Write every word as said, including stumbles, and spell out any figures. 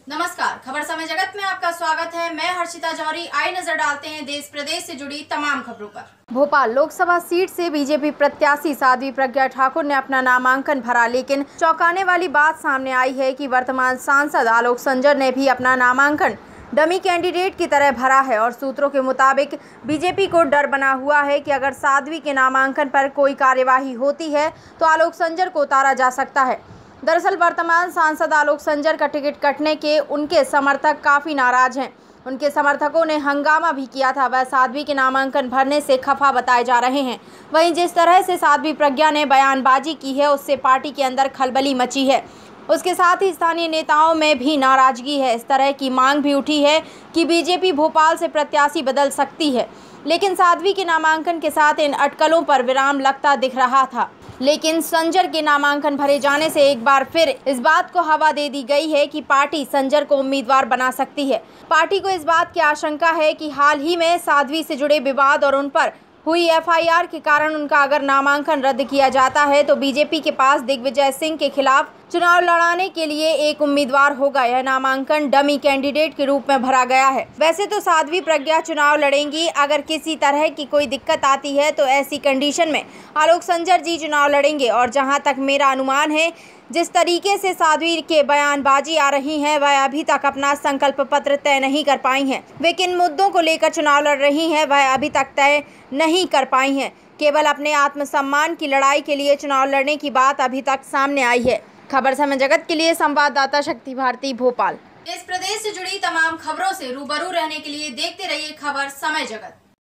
नमस्कार, खबर समय जगत में आपका स्वागत है। मैं हर्षिता जौहरी। आई नजर डालते हैं देश प्रदेश से जुड़ी तमाम खबरों पर। भोपाल लोकसभा सीट से बीजेपी प्रत्याशी साध्वी प्रज्ञा ठाकुर ने अपना नामांकन भरा, लेकिन चौंकाने वाली बात सामने आई है कि वर्तमान सांसद आलोक संजर ने भी अपना नामांकन डमी कैंडिडेट की तरह भरा है और सूत्रों के मुताबिक बीजेपी को डर बना हुआ है कि अगर साध्वी के नामांकन पर कोई कार्यवाही होती है तो आलोक संजर को उतारा जा सकता है। दरअसल वर्तमान सांसद आलोक संजर का टिकट कटने के उनके समर्थक काफ़ी नाराज हैं। उनके समर्थकों ने हंगामा भी किया था। वह साध्वी के नामांकन भरने से खफा बताए जा रहे हैं। वहीं जिस तरह से साध्वी प्रज्ञा ने बयानबाजी की है उससे पार्टी के अंदर खलबली मची है। उसके साथ ही स्थानीय नेताओं में भी नाराजगी है। इस तरह की मांग भी उठी है कि बीजेपी भोपाल से प्रत्याशी बदल सकती है, लेकिन साध्वी के नामांकन के साथ इन अटकलों पर विराम लगता दिख रहा था। लेकिन संजर के नामांकन भरे जाने से एक बार फिर इस बात को हवा दे दी गई है कि पार्टी संजर को उम्मीदवार बना सकती है। पार्टी को इस बात की आशंका है कि हाल ही में साध्वी से जुड़े विवाद और उन पर हुई एफ आई आर के कारण उनका अगर नामांकन रद्द किया जाता है तो बीजेपी के पास दिग्विजय सिंह के खिलाफ चुनाव लड़ाने के लिए एक उम्मीदवार होगा। यह नामांकन डमी कैंडिडेट के रूप में भरा गया है। वैसे तो साध्वी प्रज्ञा चुनाव लड़ेंगी। अगर किसी तरह की कोई दिक्कत आती है तो ऐसी कंडीशन में आलोक संजर जी चुनाव लड़ेंगे। और जहां तक मेरा अनुमान है, जिस तरीके से साध्वी के बयानबाजी आ रही हैं, वह अभी तक अपना संकल्प पत्र तय नहीं कर पाई हैं। वे किन मुद्दों को लेकर चुनाव लड़ रही हैं वह अभी तक तय नहीं कर पाई हैं। केवल अपने आत्मसम्मान की लड़ाई के लिए चुनाव लड़ने की बात अभी तक सामने आई है। खबर समय जगत के लिए संवाददाता शक्ति भारती, भोपाल। देश प्रदेश से जुड़ी तमाम खबरों से रूबरू रहने के लिए देखते रहिए खबर समय जगत।